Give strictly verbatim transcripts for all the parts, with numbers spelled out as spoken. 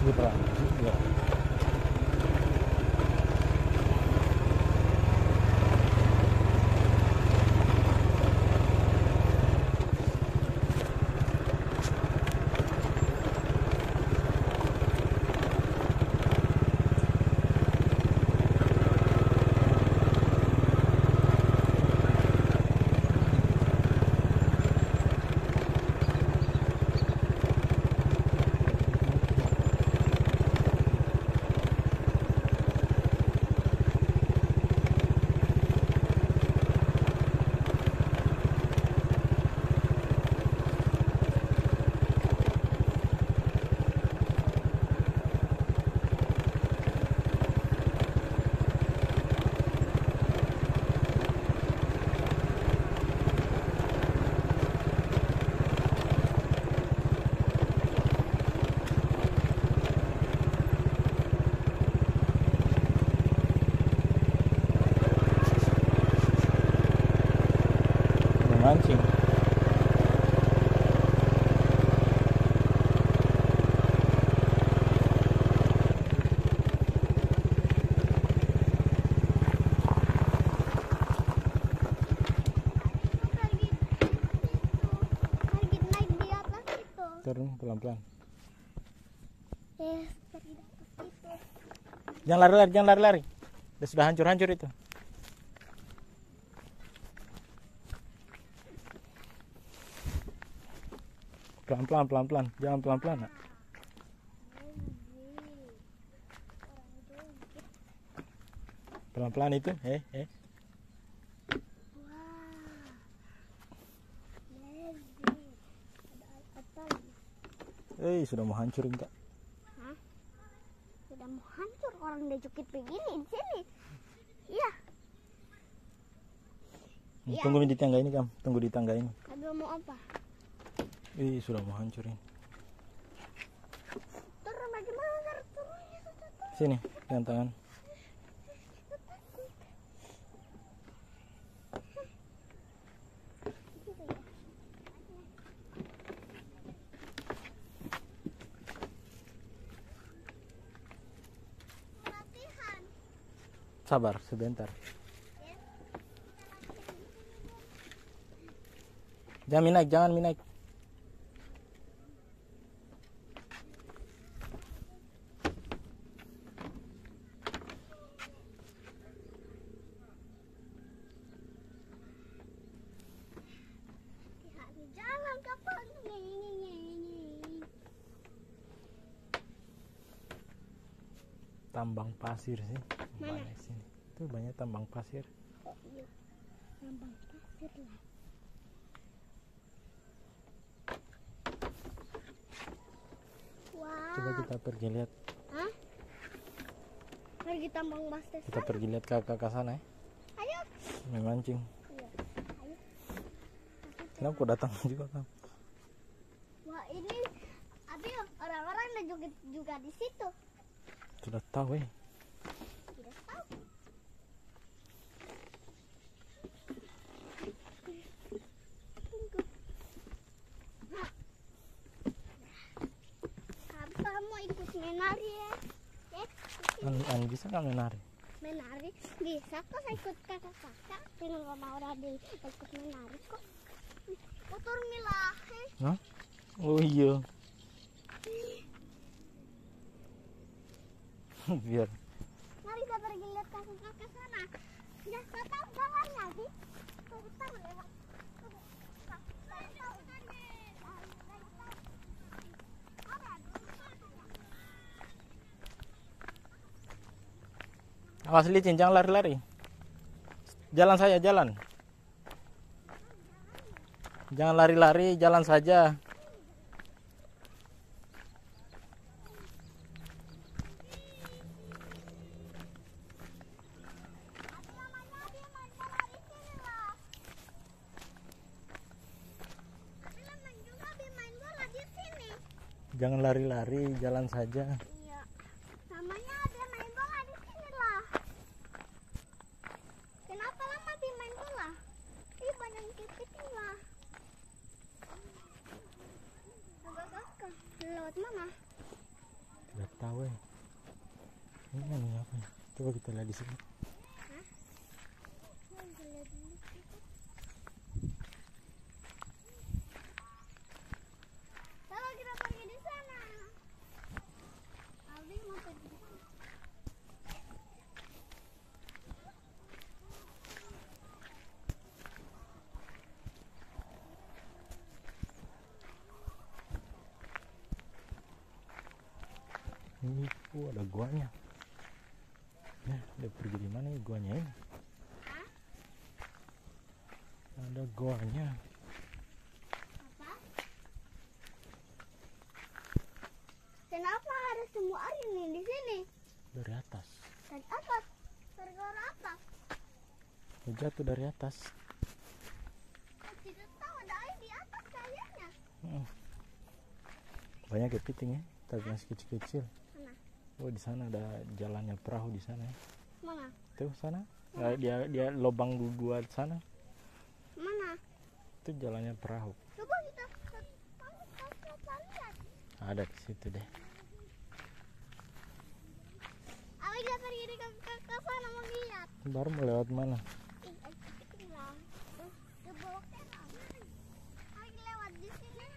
Di perang juga. Mancing. Turun pelan-pelan. Jangan lari-lari, jangan lari-lari. Sudah hancur-hancur itu. Pelan-pelan, pelan-pelan, jangan pelan-pelan. Nak. Pelan-pelan itu, eh, eh. Eh, sudah mau hancurin Kak. Hah? Sudah mau hancur, orang udah jukit begini di sini. Iya. Ya. Tunggu di tangga ini, Kam. Tunggu di tangga ini. Aduh, mau apa? Ih, sudah mau hancurin. Turun bagaimana turunnya? Sini, dengan tangan. Sabar sebentar. Jangan minaik, jangan minaik. Jalan kapal. Tambang pasir sih. Mana? Banyak sini. Itu banyak tambang pasir. Oh iya, tambang pasir lah. Wow. Coba kita pergi lihat. Hah? Pergi tambang pasir. Kita pergi lihat ke kakak sana ya. Ayo. Memancing. Iya. Ayo. Kenapa kau datang juga Kam? Wah ini, abi orang-orang udah juga, juga di situ. Sudah tahu eh. Tidak tahu. Tunggu. Nah. Kamu ikut menari ya? Eh, An, an bisa kan menari? menari bisa kok, saya ikut kakak-kakak. Dengan mama orang di ikut menari kok. Kotor milah. Hah? Oh iya. Biar. Mari kita pergi lihat kakak-kakak sana. Ya, saya tahu jalannya sih. Putar lewat. Awas licin, jangan lari-lari. Jalan saja, jalan. Jangan lari-lari, jalan saja. Jangan lari-lari, jalan saja. Iya. Namanya ada main bola di sini lah. Kenapa lama di main bola? Ih, banyak titik lah. Agak kakak. Lewat mana? Tidak tahu ya. Ini nih apa ya? Coba kita lihat di sini. Kalau kita pergi di sana, Aldi mau pergi di sana. Ini oh, ada guanya. Nah, dia pergi di mana ya guanya ini? Hah? Ada guanya. Apa? Kenapa ada semua air ini di sini? Dari atas. Dari atas? Gara-gara apa? Dia jatuh dari atas. Saya tidak tahu ada air di atas kayaknya. Hmm. Banyak kepiting ya, tapi masih kecil-kecil. Mana? Oh, di sana ada jalannya perahu di sana ya. Mana? Tuh sana. Nah, dia dia lubang dua di sana. Mana? Itu jalannya perahu. Coba kita kita kita lihat. Ada di situ deh. Ayo kita pergi ke ke ke sana mau lihat. Baru mau lewat mana? Ih, ayo bilang. Terus ke bawah kerang. Ayo lewat di sini.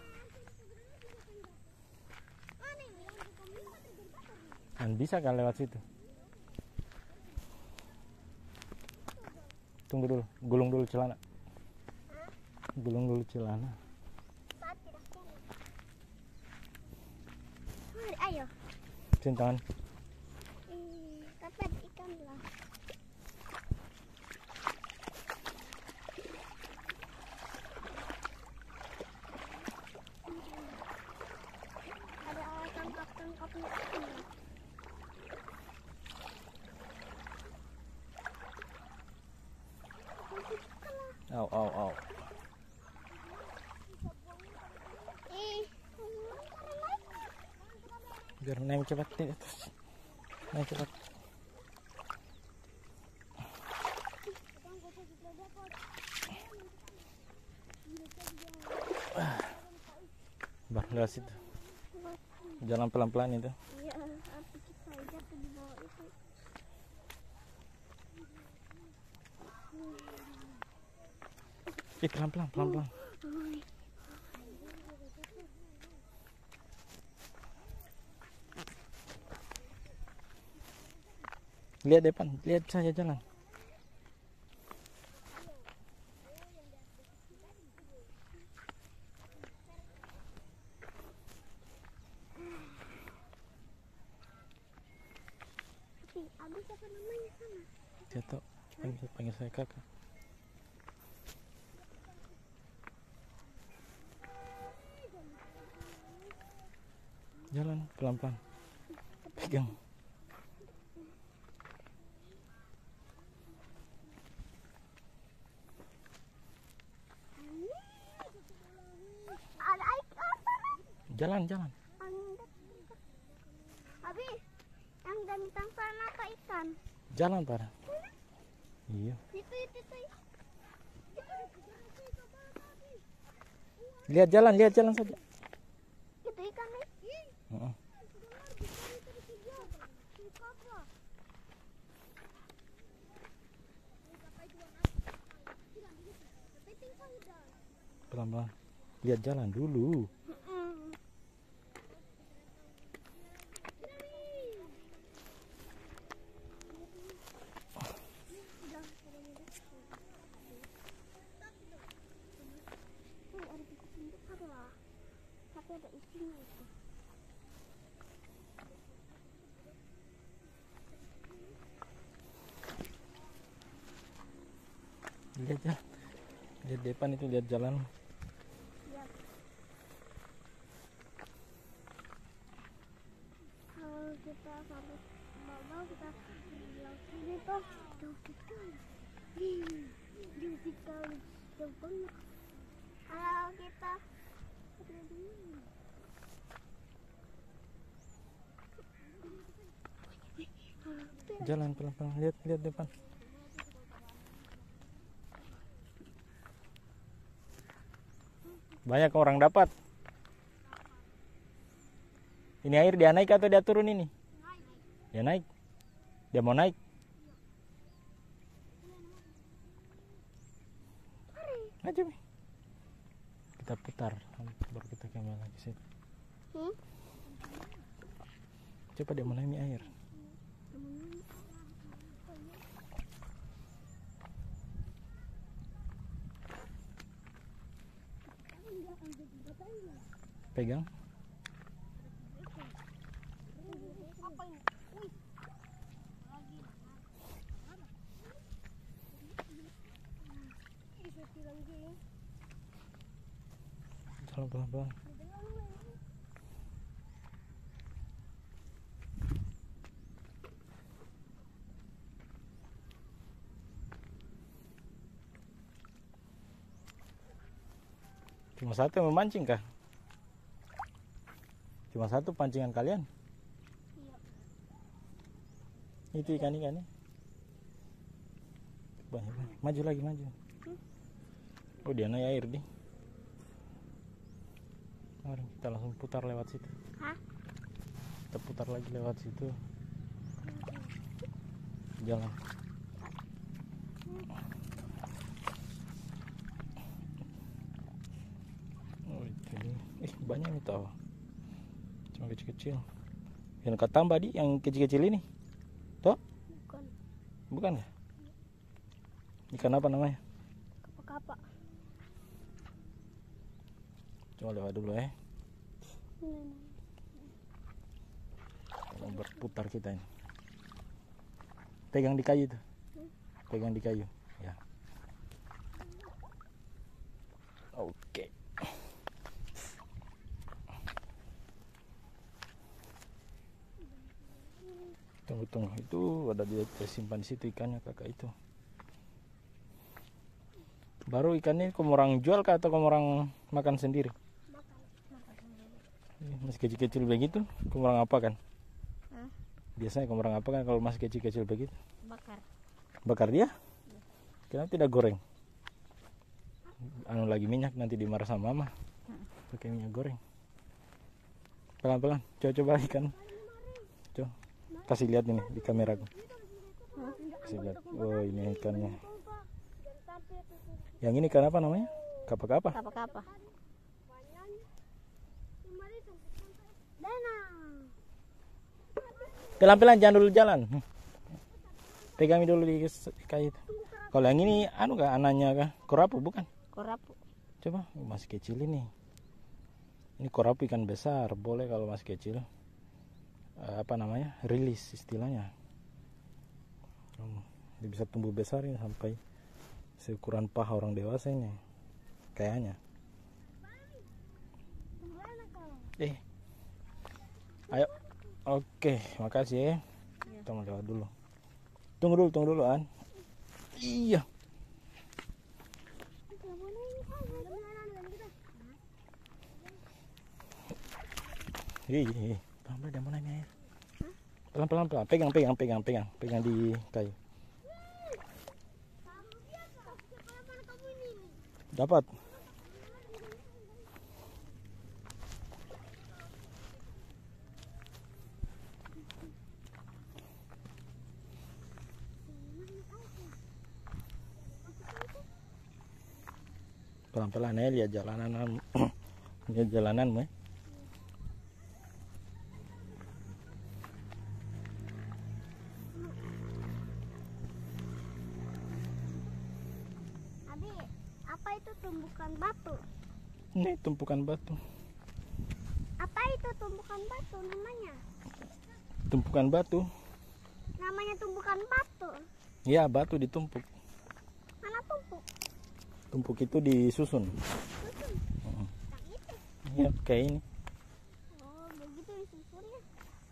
Mana ini? Dan bisa kan lewat situ? Tunggu dulu, gulung dulu celana. Gulung dulu celana. Saat tidak kena. Mari, ayo. Sini tangan. Hmm, kapan ikan lah. Ada tangkap-tangkapnya ikan lah. Au, au, au. Eh, Biar naik cepat di atas. Naik cepat. Bar, lewat situ. Jalan pelan-pelan itu. iya, tapi kita jatuh di bawah itu. Ih, pelan-pelan, pelan-pelan. Lihat depan, lihat saja jalan. Tapi abis apa namanya sana? Saya tahu, panggil, panggil saya kakak. Jalan pelan-pelan. Pegang. Ada ikan sana. Jalan, jalan. Abi, yang ganteng sana apa ikan? Jalan, Pak. Iya. Itu, itu, itu. Lihat jalan, lihat jalan saja. Itu ikan nih. Heeh. Pelan-pelan. Lihat jalan dulu. Tapi ada isinya itu. Lihat jalan. Lihat depan itu, lihat jalan. Ya. Kalau kita sampai bawah kita bilang sini tuh jauh sekali. Jauh sekali. Jauh banget. Kalau kita Jalan pelan-pelan, lihat lihat depan. Banyak orang dapat. Ini air dia naik atau dia turun ini? Dia naik. Dia mau naik. Maju. Kita putar, baru kita kembali lagi sih. Hmm? Coba dia mau naik air. Pegang. Jalan pelan-pelan. Cuma satu yang memancing kah? Cuma satu pancingan kalian? Iya. Itu ikan-ikannya. Banyak, banyak. Maju lagi, maju. Oh, dia naik air nih. Mari kita langsung putar lewat situ. Hah? Kita putar lagi lewat situ. Jalan. Oh, itu nih. Eh, banyak nih tahu. Cuma kecil-kecil. Yang kau tambah di yang kecil-kecil ini. Toh? Bukan. Bukan ya? Ikan apa namanya? Kapa-kapa. Coba lewat dulu ya. Hmm. Mau berputar kita ini. Pegang di kayu tuh. Pegang di kayu. Ya. Oke. Tunggu tunggu itu ada dia tersimpan di situ ikannya kakak itu. Baru ikannya kamu orang jual kah atau kamu orang makan sendiri? Masih kecil-kecil begitu, kamu orang apa kan? Hah? Biasanya kamu orang apa kan kalau masih kecil-kecil begitu? Bakar. Bakar dia? Kenapa tidak goreng? Anu lagi minyak nanti dimarah sama mama. Pakai minyak goreng. Pelan-pelan, coba-coba ikan. Coba kasih lihat ini di kameraku. Kasih lihat. Oh, ini ikannya. Yang ini ikan apa namanya? Kapa-kapa. Kapa-kapa. Pelan-pelan, jangan dulu jalan. Pegang dulu di kayu itu. Kalau yang ini anu kah anaknya kah? Korapu bukan? Korapu. Coba masih kecil ini. Ini korapu ikan besar, boleh kalau masih kecil. Uh, apa namanya? Rilis istilahnya. Um, dia bisa tumbuh besar ini sampai seukuran paha orang dewasa ini. Kayaknya. Eh. Ayo. Oke, makasih ya. Kita mau lewat dulu. Tunggu dulu, tunggu dulu An. Iya. Ih, pelan-pelan dia mau naik air. Pelan-pelan, pelan. Pegang, pegang, pegang, pegang, pegang di kayu. Dapat. Pelan-pelan ya, lihat jalanan. Lihat jalananmu ya. Abi, apa itu tumbukan batu? Ini tumpukan batu. Apa itu tumbukan batu namanya? Tumpukan batu. Namanya tumbukan batu. Ya, batu ditumpuk. Mana tumpuk? Tumpuk itu disusun. Susun. Uh-uh. Yang itu. Ya, kayak ini. Oh, begitu disusunnya.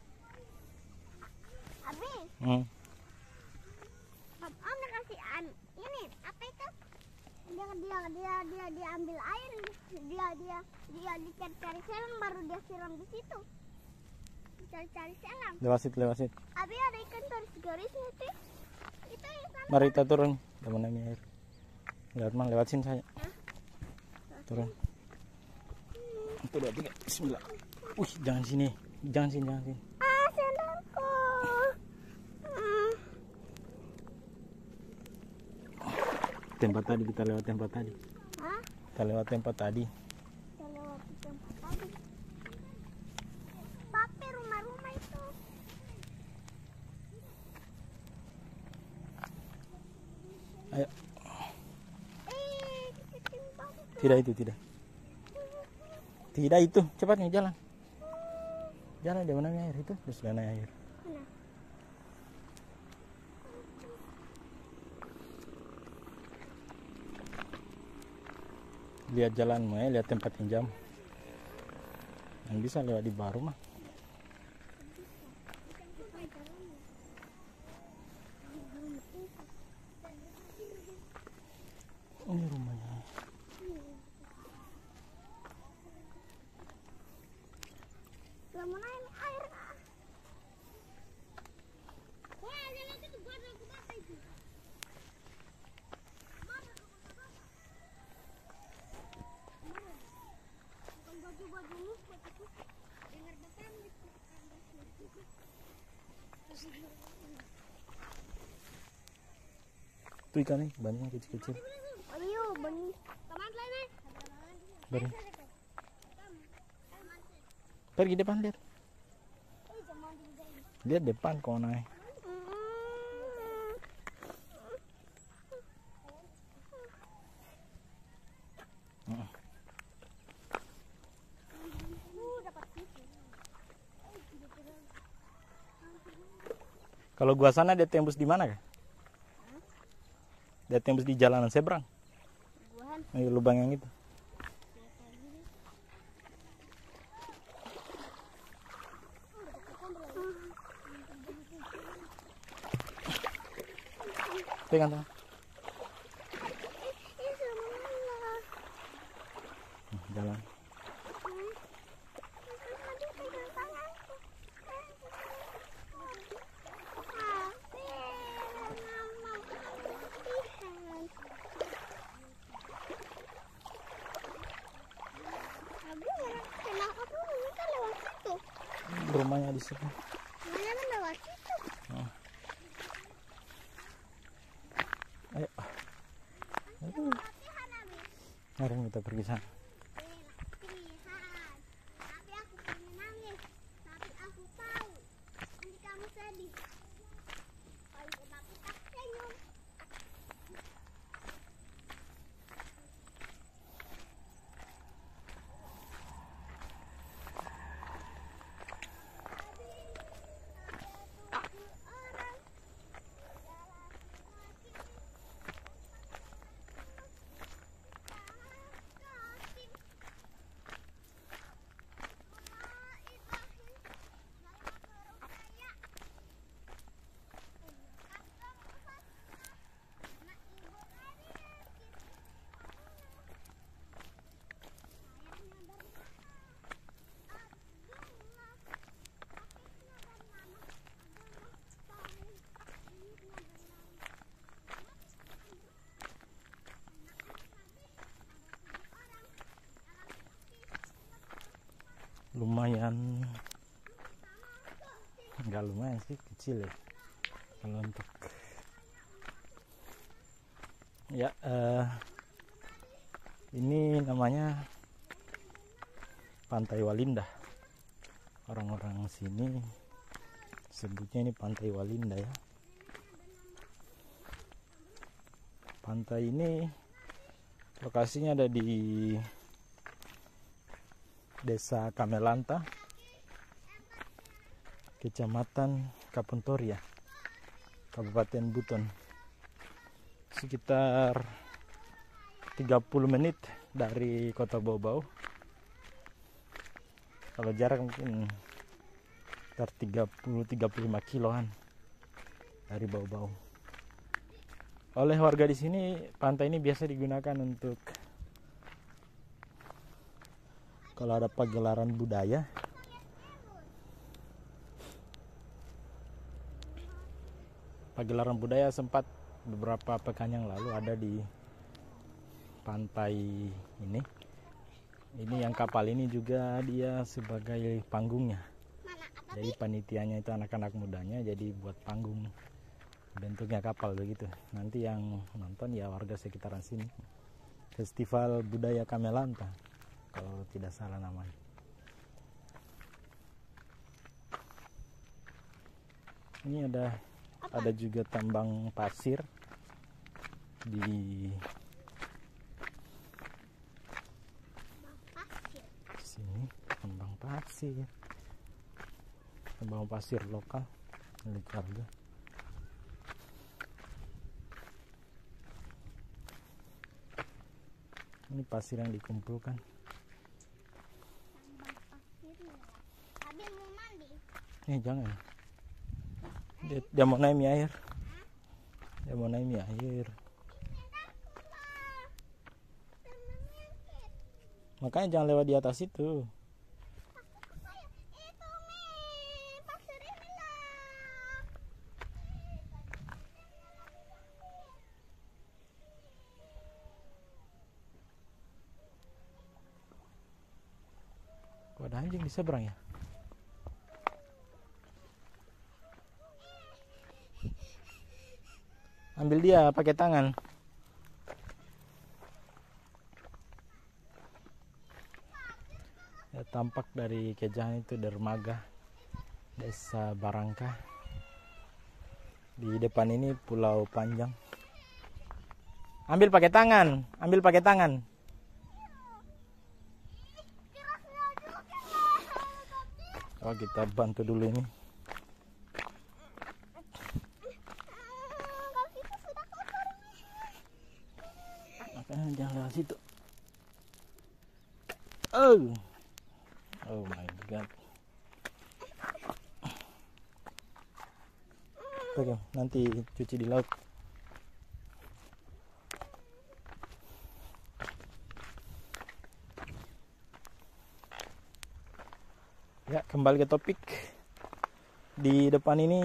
Abi, Hmm. Om Om kasih an ini apa itu? Dia dia dia dia diambil air, dia dia dia dicari-cari selang baru dia siram di situ. Dicari-cari selang. Lewat situ, lewat situ. Abi ada ikan garis-garisnya sih. Itu ikan. Mari kita turun. Udah mau naik air. Lewat mana? Lewat sini saya. Turun. Satu, dua, tiga. Bismillah. Wih, jangan sini. Jangan sini, jangan sini. Ah, sendalku. Ah. Tempat tadi kita lewat tempat tadi. Hah? Kita lewat tempat tadi. Kita lewat tempat tadi. Tapi rumah-rumah itu. Ayo. Eh, ketimbang. Tidak itu, tidak. Tidak itu, cepat nih jalan. Jalan di mana air itu? Di sebelah air. Mana? Lihat jalanmu ya, lihat tempat yang jam. Yang bisa lewat di baru mah. Ini rumahnya. Gak mau naik air. Wah, lihat itu gua ada kebata itu. Mana kebata? Mana? Bukan baju-bajumu, bajuku. Dengar depan gitu. Tuh ikan nih, banyak kecil-kecil. Ayo, bani. Taman lain. Bari. Pergi depan lihat. Lihat depan kau naik. Hmm. Kalau gua sana dia tembus di mana kah? Dia tembus di jalanan seberang. Ayo lubang yang itu. Pegang tangan. Jalan. Rumahnya di sini. Mana lewat situ? Oh. Ayo. Ayo. Mari kita pergi sana. Tapi aku pengen nangis. Tapi aku tahu nanti kamu sedih. Kalau tapi tak senyum. Lumayan, enggak lumayan sih, kecil ya kalau untuk ya uh, ini namanya Pantai Walinda. Orang-orang sini sebutnya ini Pantai Walinda ya. Pantai ini lokasinya ada di Desa Kamelanta, Kecamatan Kapuntoria, Kabupaten Buton. Sekitar tiga puluh menit dari Kota Bau-Bau. Kalau jarak mungkin sekitar tiga puluh sampai tiga puluh lima kiloan dari Bau-Bau. Oleh warga di sini, pantai ini biasa digunakan untuk kalau ada pagelaran budaya. Pagelaran budaya sempat beberapa pekan yang lalu ada di pantai ini. Ini yang kapal ini juga dia sebagai panggungnya. Jadi panitianya itu anak-anak mudanya, jadi buat panggung bentuknya kapal begitu. Nanti yang nonton ya warga sekitaran sini. Festival Budaya Kamelanta kalau tidak salah namanya. Ini ada Apa? ada juga tambang pasir di Pasir. sini, tambang pasir. Tambang pasir lokal milik warga. Ini pasir yang dikumpulkan. Tambang pasirnya. Abi mau mandi. Eh jangan. Dia, dia mau naik mie air. Dia mau naik mie air. Makanya jangan lewat di atas itu. Itu nih pasir ini lah. Kok ada anjing di seberang ya? Ambil dia pakai tangan. Ya, tampak dari kejauhan itu dermaga Desa Barangka. Di depan ini Pulau Panjang. Ambil pakai tangan, ambil pakai tangan. Oh, kita bantu dulu ini. Kakiku sudah kotor. Makanya jangan lewat situ. Oh, oh my god. Oke, nanti cuci di laut. Ya, kembali ke topik. Di depan ini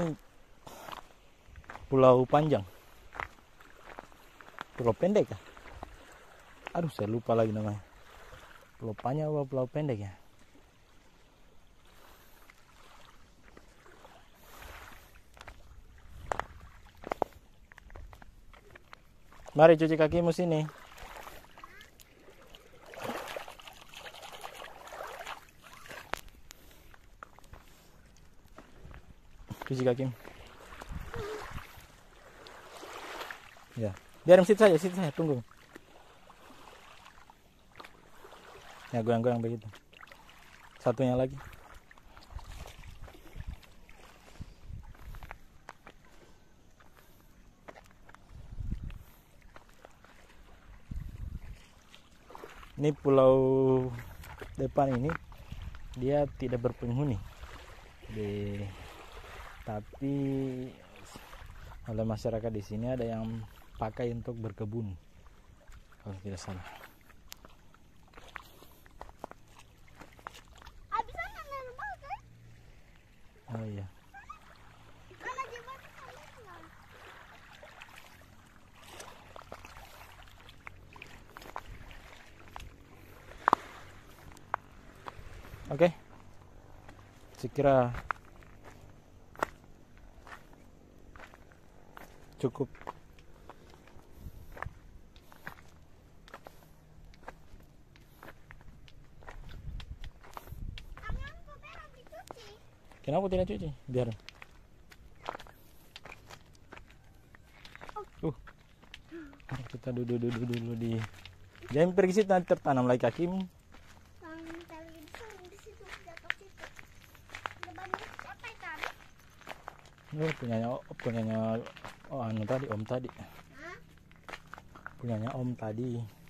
Pulau Panjang. Pulau pendek ya? Aduh, saya lupa lagi namanya. Pulau Panjang atau Pulau pendek ya? Mari cuci kakimu sini. Cuci kaki. Ya, biarin situ saja, situ saja, tunggu. Ya, goyang-goyang begitu. Satunya lagi. Ini pulau depan ini dia tidak berpenghuni. Di tapi oleh masyarakat di sini ada yang pakai untuk berkebun kalau tidak salah. Abis sana nembak kan? Oh iya. Mana jembatan sana? Oke. Sekira cukup. Tanganku belum dicuci. Kenapa tidak cuci? Biar. Uh. Kita duduk-duduk dulu di. Jangan pergi situ, nanti tertanam lagi kakimu. Tangan tali di sana, di situ, di atas situ. Depannya siapa itu tadi? Oh, punyanya punyanya oh anu tadi, om tadi. Hah? Punyanya om tadi.